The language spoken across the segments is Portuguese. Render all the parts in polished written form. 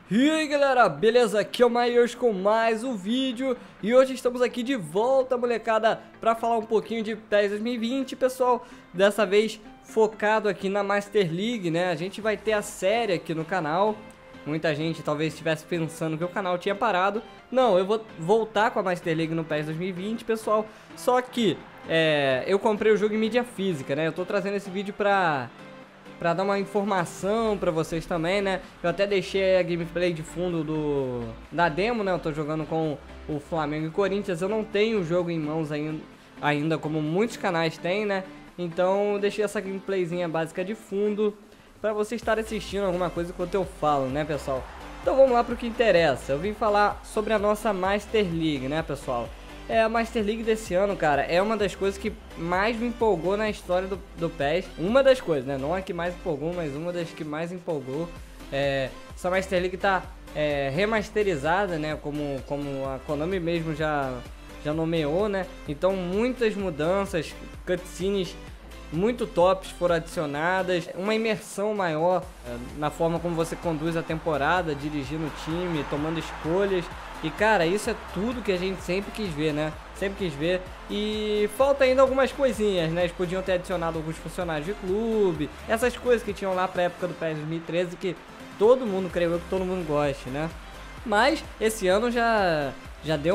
E aí galera, beleza? Aqui é o Maios com mais um vídeo. E hoje estamos aqui de volta, molecada, pra falar um pouquinho de PES 2020, pessoal. Dessa vez focado aqui na Master League, né? A gente vai ter a série aqui no canal. Muita gente talvez estivesse pensando que o canal tinha parado. Não, eu vou voltar com a Master League no PES 2020, pessoal. Só que eu comprei o jogo em mídia física, né? Eu tô trazendo esse vídeo pra dar uma informação pra vocês também, né? Eu até deixei a gameplay de fundo da demo, né? Eu tô jogando com o Flamengo e Corinthians. Eu não tenho o jogo em mãos ainda como muitos canais têm, né? Então eu deixei essa gameplayzinha básica de fundo pra vocês estarem assistindo alguma coisa enquanto eu falo, né, pessoal? Então vamos lá pro que interessa. Eu vim falar sobre a nossa Master League, né, pessoal? A Master League desse ano, cara, é uma das coisas que mais me empolgou na história do PES. Uma das coisas, né? Não a que mais empolgou, mas uma das que mais empolgou. Essa Master League tá remasterizada, né? Como a Konami mesmo já nomeou, né? Então muitas mudanças, cutscenes muito tops foram adicionadas, uma imersão maior na forma como você conduz a temporada, dirigindo o time, tomando escolhas. E cara, isso é tudo que a gente sempre quis ver, né? Sempre quis ver. E falta ainda algumas coisinhas, né? Eles podiam ter adicionado alguns funcionários de clube, essas coisas que tinham lá pra época do PES 2013 que todo mundo, creio eu, que todo mundo goste, né? Mas esse ano já deu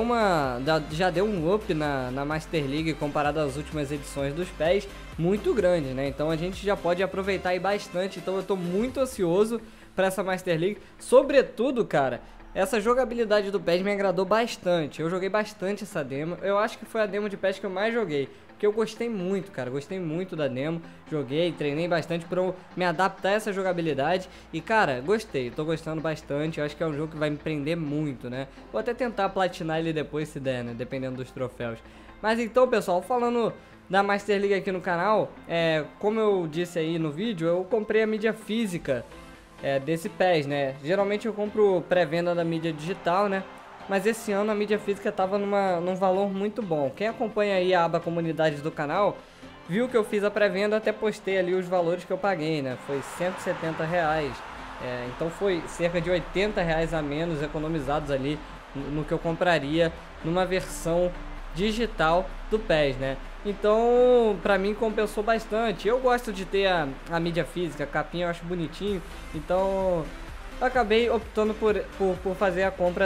um up na Master League comparado às últimas edições dos PES, muito grande, né? Então a gente já pode aproveitar aí bastante. Então eu tô muito ansioso para essa Master League. Sobretudo, cara, essa jogabilidade do PES me agradou bastante. Eu joguei bastante essa demo. Eu acho que foi a demo de PES que eu mais joguei, porque eu gostei muito, cara. Gostei muito da demo. Joguei, treinei bastante pra eu me adaptar a essa jogabilidade. E, cara, gostei. Tô gostando bastante. Eu acho que é um jogo que vai me prender muito, né? Vou até tentar platinar ele depois, se der, né? Dependendo dos troféus. Mas então, pessoal, falando da Master League aqui no canal, como eu disse aí no vídeo, eu comprei a mídia física desse PES, né? Geralmente eu compro pré-venda da mídia digital, né? Mas esse ano a mídia física tava num valor muito bom. Quem acompanha aí a aba comunidades do canal viu que eu fiz a pré-venda, até postei ali os valores que eu paguei, né? Foi R$170. Então foi cerca de R$80 a menos economizados ali no que eu compraria numa versão digital do PES, né? Então, pra mim compensou bastante. Eu gosto de ter a mídia física, a capinha eu acho bonitinho. Então, eu acabei optando por fazer a compra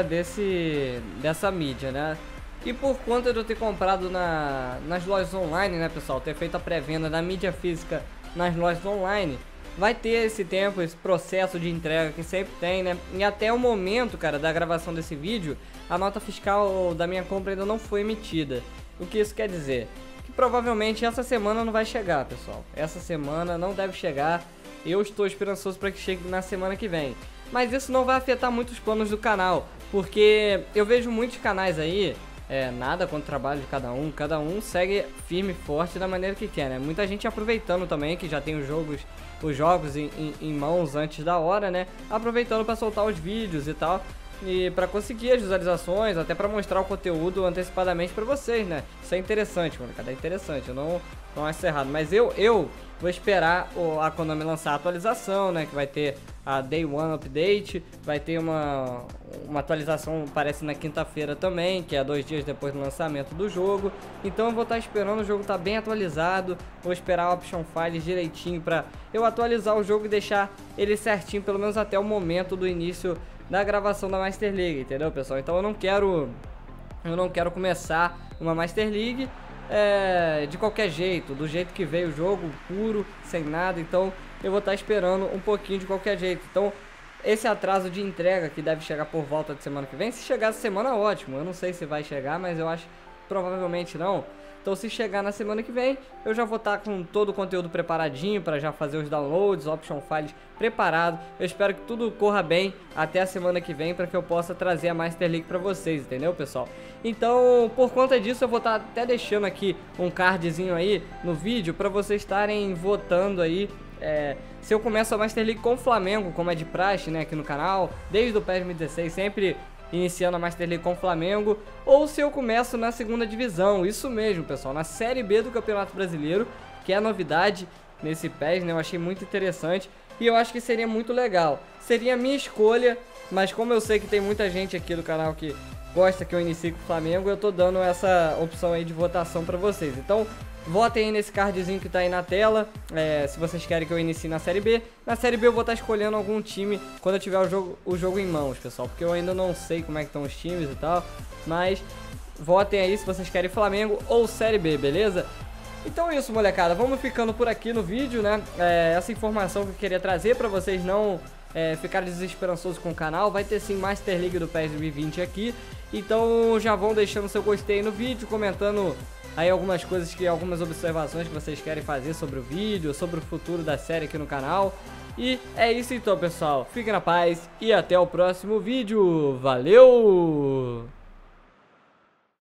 dessa mídia, né? E por conta de eu ter comprado nas lojas online, né, pessoal? Ter feito a pré-venda da mídia física nas lojas online, vai ter esse tempo, esse processo de entrega que sempre tem, né? E até o momento, cara, da gravação desse vídeo, a nota fiscal da minha compra ainda não foi emitida. O que isso quer dizer? Que provavelmente essa semana não vai chegar, pessoal. Essa semana não deve chegar. Eu estou esperançoso para que chegue na semana que vem. Mas isso não vai afetar muito os planos do canal, porque eu vejo muitos canais aí, nada contra o trabalho de cada um segue firme e forte da maneira que quer, né? Muita gente aproveitando também, que já tem os jogos em mãos antes da hora, né? Aproveitando para soltar os vídeos e tal, e para conseguir as visualizações, até para mostrar o conteúdo antecipadamente para vocês, né? Isso é interessante, mano, cara, é interessante, eu não acho errado, mas eu vou esperar a Konami lançar a atualização, né? Que vai ter a Day One Update, vai ter uma atualização, parece na quinta-feira também, que é 2 dias depois do lançamento do jogo. Então eu vou estar esperando o jogo estar bem atualizado, vou esperar o Option Files direitinho para eu atualizar o jogo e deixar ele certinho, pelo menos até o momento do início da gravação da Master League, entendeu, pessoal? Então eu não quero começar uma Master League de qualquer jeito, do jeito que veio o jogo, puro, sem nada. Então eu vou estar esperando um pouquinho de qualquer jeito. Então esse atraso de entrega que deve chegar por volta de semana que vem, se chegar essa semana, ótimo. Eu não sei se vai chegar, mas eu acho que provavelmente não. Então se chegar na semana que vem, eu já vou estar com todo o conteúdo preparadinho para já fazer os downloads, option files preparado. Eu espero que tudo corra bem até a semana que vem para que eu possa trazer a Master League para vocês, entendeu, pessoal? Então, por conta disso, eu vou estar até deixando aqui um cardzinho aí no vídeo para vocês estarem votando aí se eu começo a Master League com o Flamengo, como é de praxe, né, aqui no canal, desde o PES 2016, sempre iniciando a Master League com o Flamengo, ou se eu começo na segunda divisão. Isso mesmo, pessoal, na Série B do Campeonato Brasileiro, que é a novidade nesse PES, né? Eu achei muito interessante e eu acho que seria muito legal. seria a minha escolha, mas como eu sei que tem muita gente aqui do canal que gosta que eu inicie com o Flamengo, eu tô dando essa opção aí de votação pra vocês. Então, votem aí nesse cardzinho que tá aí na tela, se vocês querem que eu inicie na Série B. Na Série B eu vou estar escolhendo algum time quando eu tiver o jogo em mãos, pessoal, porque eu ainda não sei como é que estão os times e tal, mas votem aí se vocês querem Flamengo ou Série B, beleza? Então é isso, molecada, vamos ficando por aqui no vídeo, né? Essa informação que eu queria trazer pra vocês não ficarem desesperançosos com o canal. Vai ter sim Master League do PES 2020 aqui, então já vão deixando seu gostei no vídeo, comentando aí algumas coisas, algumas observações que vocês querem fazer sobre o vídeo, sobre o futuro da série aqui no canal. E é isso então, pessoal, fiquem na paz e até o próximo vídeo, valeu!